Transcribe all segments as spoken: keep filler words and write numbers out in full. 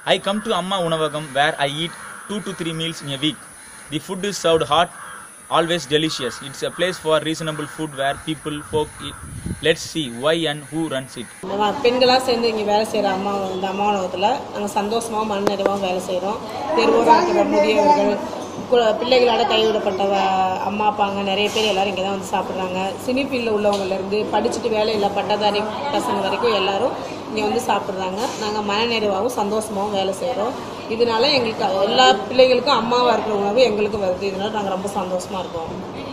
I come to Amma Unavagam where I eat two to three meals in a week. The food is served hot, always delicious. It's a place for reasonable food where people folk eat. Let's see why and who runs it. பெண்களா சேர்ந்து இங்கே வேலை செய்கிற அம்மா இந்த அம்மா உணவகத்தில் நாங்கள் சந்தோஷமாக மனநிறைவாக வேலை செய்கிறோம். தெருவோரம் இருக்கிற முதியவர்கள், பிள்ளைகளால் கைவிடப்பட்ட அம்மா அப்பாங்க நிறைய பேர் எல்லோரும் இங்கே தான் வந்து சாப்பிட்றாங்க. சினி ஃபீல்டில் உள்ளவங்கலேருந்து படிச்சுட்டு வேலையில் பட்டதாரி பசங்க வரைக்கும் எல்லோரும் இங்கே வந்து சாப்பிட்றாங்க. நாங்கள் மனநிறைவாகவும் சந்தோஷமாகவும் வேலை செய்கிறோம். இதனால எங்களுக்கு எல்லா பிள்ளைகளுக்கும் அம்மாவாக இருக்கிற உணவு எங்களுக்கும் வருது. இதனால நாங்கள் ரொம்ப சந்தோஷமாக இருக்கோம்.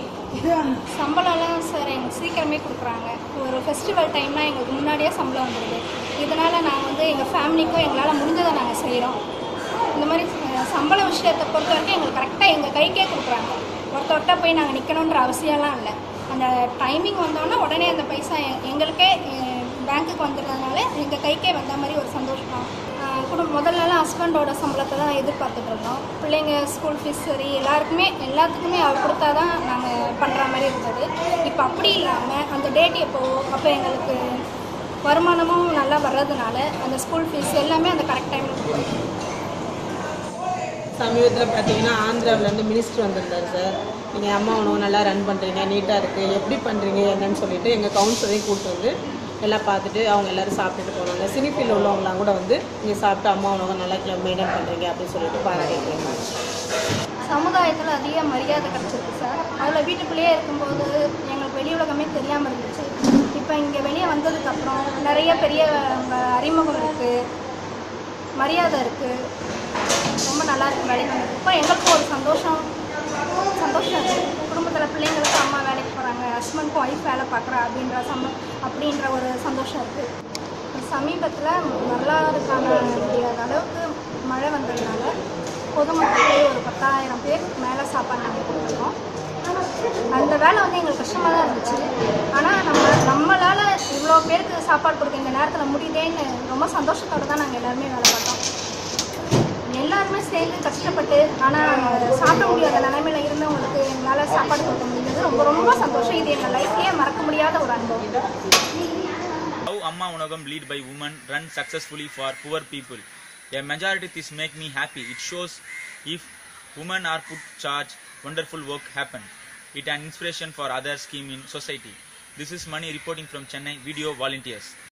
சம்பளம்லாம் சார் எங்களுக்கு சீக்கிரமே கொடுக்குறாங்க. ஒரு ஃபெஸ்டிவல் டைம்னால் எங்களுக்கு முன்னாடியே சம்பளம் வந்துடுது. இதனால் நாங்கள் வந்து எங்கள் ஃபேமிலிக்கும் எங்களால் முடிஞ்சதை நாங்கள் செய்கிறோம். இந்த மாதிரி சம்பள விஷயத்தை பொறுத்த வரைக்கும் எங்களுக்கு கரெக்டாக எங்கள் கைக்கே கொடுக்குறாங்க. ஒருத்தொட்ட போய் நாங்கள் நிற்கணுன்ற அவசியம்லாம் இல்லை. அந்த டைமிங் வந்தோன்னா உடனே அந்த பைசா எங்களுக்கே பேங்க்குக்கு வந்துடுறதுனால எங்கள் கைக்கே வந்த மாதிரி ஒரு சந்தோஷம். குடும்பம் முதல்லலாம் ஹஸ்பண்டோட சம்பளத்தை தான் எதிர்பார்த்துட்டு இருந்தோம். பிள்ளைங்க ஸ்கூல் ஃபீஸ் சரி எல்லாருக்குமே எல்லாத்துக்குமே அவர் கொடுத்தா தான் நாங்கள் பண்ணுற மாதிரி இருந்தது. இப்போ அப்படி இல்லாமல் அந்த டேட் எப்போ அப்போ எங்களுக்கு வருமானமும் நல்லா வர்றதுனால அந்த ஸ்கூல் ஃபீஸ் எல்லாமே அந்த கரெக்ட் டைமில் கொடுக்குறோம். சமீபத்தில் பார்த்தீங்கன்னா ஆந்திராவிலேருந்து மினிஸ்டர் வந்திருந்தார் சார். நீங்கள் அம்மா உணவு நல்லா ரன் பண்ணுறீங்க, நீட்டாக இருக்குது, எப்படி பண்ணுறீங்க என்னன்னு சொல்லிட்டு எங்கள் கவுன்சிலரையும் கூப்பிட்டு வந்து எல்லாம் பார்த்துட்டு அவங்க எல்லோரும் சாப்பிட்டுட்டு போனாங்க. சினி ஃபீல்டில் உள்ளவங்களாம் கூட வந்து நீங்கள் சாப்பிட்டு அம்மா உணவை நல்லா மெயின்டைன் பண்ணுறீங்க அப்படின்னு சொல்லிட்டு பாராட்டிருக்கீங்க. சமுதாயத்தில் அதிக மரியாதை கிடச்சிருக்கு சார். அதில் வீட்டுக்குள்ளேயே இருக்கும்போது எங்களுக்கு வெளி உலகமே தெரியாமல் இருந்துச்சு. இப்போ இங்கே வெளியே வந்ததுக்கப்புறம் நிறைய பெரிய அறிமுகம் இருக்குது, மரியாதை இருக்குது, ரொம்ப நல்லா இருக்குது. வேலைக்கு வந்தது இப்போ எங்களுக்கும் ஒரு சந்தோஷம் சந்தோஷம் இருக்குது. குடும்பத்தில் பிள்ளைங்களுக்கு அம்மா வேலைக்கு போகிறாங்க, ஹஸ்பண்டுக்கும் ஒய்ஃப் வேலை பார்க்குறா அப்படின்ற சம்ப அப்படின்ற ஒரு சந்தோஷம் இருக்குது. சமீபத்தில் வரலாறு காண முடியாத அளவுக்கு மழை வந்ததுனால பொதுமக்களுக்கு ஒரு பத்தாயிரம் பேர் மேலே சாப்பாடு நாங்கள் கொடுத்துருக்கோம். அந்த வேலை வந்து எங்களுக்கு கஷ்டமாக தான் இருந்துச்சு. ஆனால் நம்ம நம்மளால் இவ்வளோ பேருக்கு சாப்பாடு கொடுக்க இந்த நேரத்தில் முடியுதேன்னு ரொம்ப சந்தோஷத்தோடு தான் நாங்கள் எல்லாருமே வேலை பார்த்தோம். எல்லாருமே சேர்ந்து கஷ்டப்பட்டு ஆனால் சாப்பிட முடியாத நிலைமையில் இருந்தவங்களுக்கு எங்களால் சாப்பாடு கொடுக்க முடிஞ்சது ரொம்ப ரொம்ப சந்தோஷம். இது எங்கள் லைஃப்லேயே மறக்க முடியாத ஒரு அனுபவம். How Amma Unavagam lead by women run successfully for poor people. A majority this make me happy. It shows if women are put charge, wonderful work happen. It an inspiration for other scheme in society. This is Mani reporting from Chennai, video volunteers.